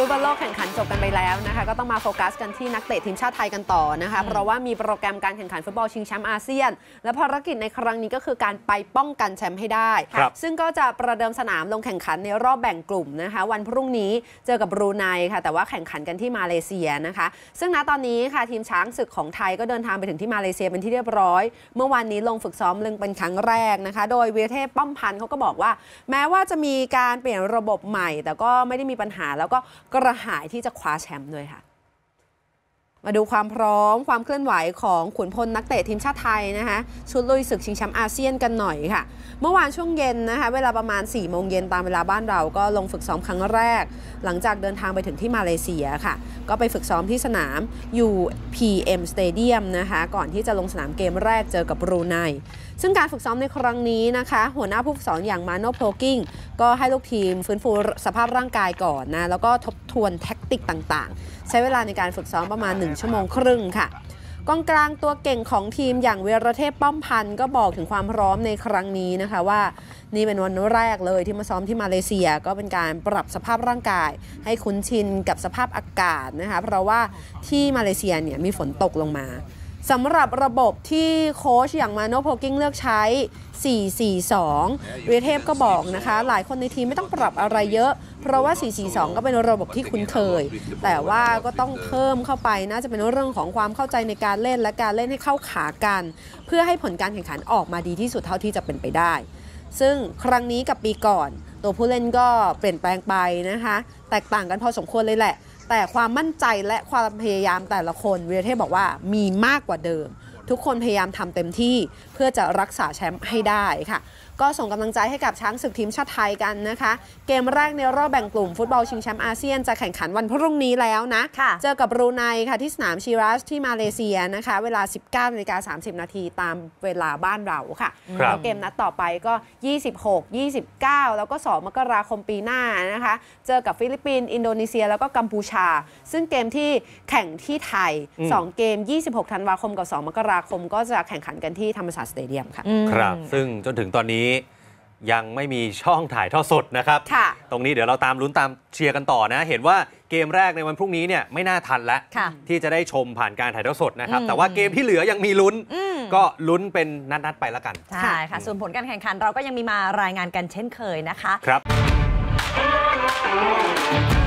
ฟุตบอลโลกแข่งขันจบกันไปแล้วนะคะก็ต้องมาโฟกัสกันที่นักเตะทีมชาติไทยกันต่อนะคะเพราะว่ามีโปรแกรมการแข่งขันฟุตบอลชิงแชมป์อาเซียนและภารกิจในครั้งนี้ก็คือการไปป้องกันแชมป์ให้ได้ซึ่งก็จะประเดิมสนามลงแข่งขันในรอบแบ่งกลุ่มนะคะวันพรุ่งนี้เจอกับบรูไนค่ะแต่ว่าแข่งขันกันที่มาเลเซียนะคะซึ่งณตอนนี้ค่ะทีมช้างศึกของไทยก็เดินทางไปถึงที่มาเลเซียเป็นที่เรียบร้อยเมื่อวานนี้ลงฝึกซ้อมลงเป็นครั้งแรกนะคะโดยวีรเทพป้อมพันธ์เขาก็บอกว่าแม้ว่าจะมีการเปลี่ยนระบบใหม่แต่ก็ไม่ได้มีปัญหาแล้วก็กระหายที่จะคว้าแชมป์ด้วยค่ะมาดูความพร้อมความเคลื่อนไหวของขุนพลนักเตะทีมชาติไทยนะคะชุดลุยศึกชิงแชมป์อาเซียนกันหน่อยค่ะเมื่อวานช่วงเย็นนะคะเวลาประมาณ 4 โมงเย็นตามเวลาบ้านเราก็ลงฝึกซ้อมครั้งแรกหลังจากเดินทางไปถึงที่มาเลเซียค่ะก็ไปฝึกซ้อมที่สนาม UPM Stadium นะคะก่อนที่จะลงสนามเกมแรกเจอกับบรูไนซึ่งการฝึกซ้อมในครั้งนี้นะคะหัวหน้าผู้ฝึกสอนอย่างมาโนโพกิ้งก็ให้ลูกทีมฟื้นฟูสภาพร่างกายก่อนนะแล้วก็ทบทวนแท็กติกต่างๆใช้เวลาในการฝึกซ้อมประมาณ1 ชั่วโมงครึ่งค่ะกองกลางตัวเก่งของทีมอย่างวีรเทพป้อมพันธ์ก็บอกถึงความพร้อมในครั้งนี้นะคะว่านี่เป็นวันแรกเลยที่มาซ้อมที่มาเลเซียก็เป็นการปรับสภาพร่างกายให้คุ้นชินกับสภาพอากาศนะคะเพราะว่าที่มาเลเซียเนี่ยมีฝนตกลงมาสำหรับระบบที่โค้ชอย่างมาโนโพกิ้งเลือกใช้ 4-4-2 วีรเทพก็บอกนะคะหลายคนในทีมไม่ต้องปรับอะไรเยอะเพราะว่า 4-4-2 ก็เป็นระบบที่คุ้นเคยแต่ว่าก็ต้องเพิ่มเข้าไปน่าจะเป็นเรื่องของความเข้าใจในการเล่นและการเล่นให้เข้าขากันเพื่อให้ผลการแข่งขันออกมาดีที่สุดเท่าที่จะเป็นไปได้ซึ่งครั้งนี้กับปีก่อนตัวผู้เล่นก็เปลี่ยนแปลงไปนะคะแตกต่างกันพอสมควรเลยแหละแต่ความมั่นใจและความพยายามแต่ละคนวีรเทพบอกว่ามีมากกว่าเดิมทุกคนพยายามทำเต็มที่เพื่อจะรักษาแชมป์ให้ได้ค่ะก็ส่งกำลังใจให้กับช้างศึกทีมชาติไทยกันนะคะเกมแรกในรอบแบ่งกลุ่มฟุตบอลชิงแชมป์อาเซียนจะแข่งขันวันพรุ่งนี้แล้วนะเจอกับบรูไนค่ะที่สนามชิรัชที่มาเลเซียนะคะเวลา 19:30 น.ตามเวลาบ้านเราค่ะแล้วเกมนัดต่อไปก็ 26, 29 แล้วก็ 2 มกราคมปีหน้านะคะเจอกับฟิลิปปินส์อินโดนีเซียแล้วก็กัมพูชาซึ่งเกมที่แข่งที่ไทย2 เกม 26 ธันวาคมกับ 2 มกราคมก็จะแข่งขันกันที่ธรรมศาสตร์สเตเดียมค่ะครับซึ่งจนถึงตอนนี้ยังไม่มีช่องถ่ายทอดสดนะครับตรงนี้เดี๋ยวเราตามลุ้นตามเชียร์กันต่อนะเห็นว่าเกมแรกในวันพรุ่งนี้เนี่ยไม่น่าทันแล้วที่จะได้ชมผ่านการถ่ายทอดสดนะครับแต่ว่าเกมที่เหลือยังมีลุ้นก็ลุ้นเป็นนัดๆไปแล้วกันใช่ค่ะส่วนผลการแข่งขันเราก็ยังมีมารายงานกันเช่นเคยนะคะครับ